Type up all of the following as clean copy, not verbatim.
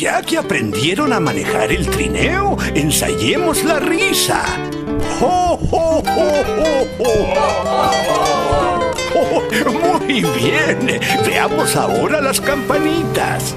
Ya que aprendieron a manejar el trineo, ensayemos la risa. ¡Jo, jo, jo, jo, jo! ¡Oh, muy bien! Veamos ahora las campanitas.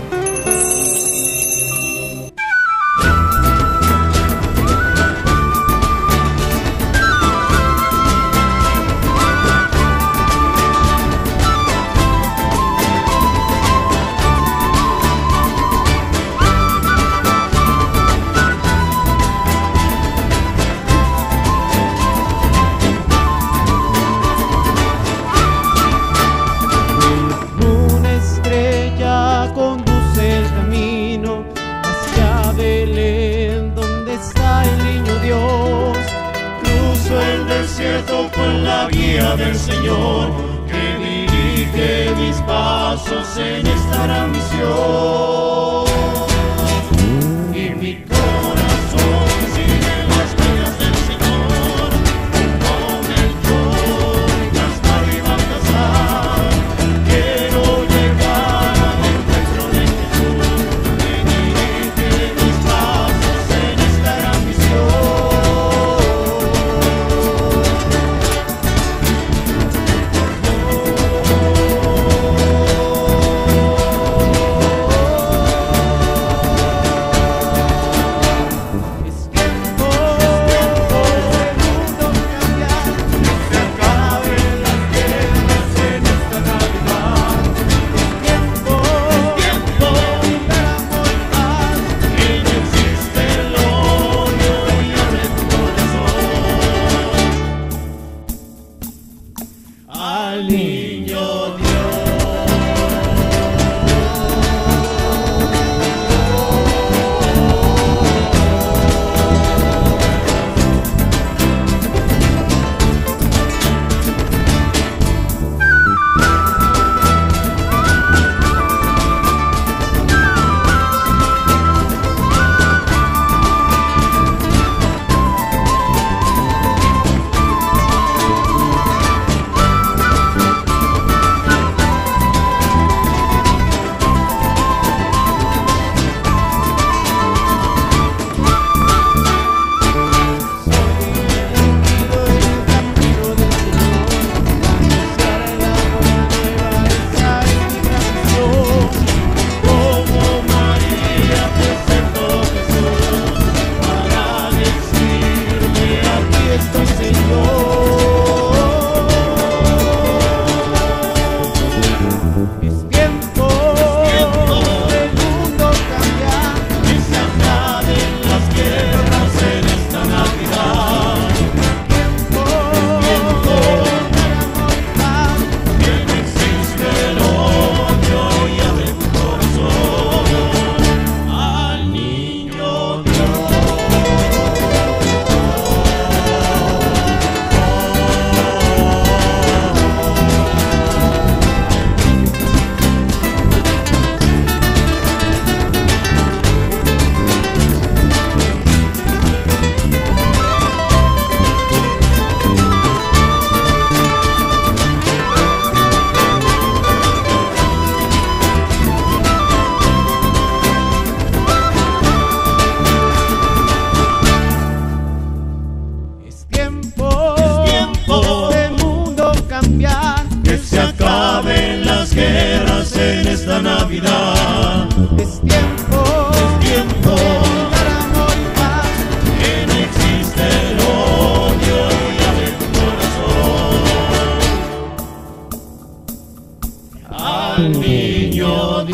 Con la guía del Señor que dirige mis pasos en esta gran misión. Y mi corazón sigue las huellas del Señor, con el yo hasta arriba pasar. Quiero llegar al encuentro de Jesús que dirige mis pasos en esta gran misión. Al niño Dios. Esta Navidad es tiempo para amor y paz, que no existe el odio y abre tu corazón al niño Dios.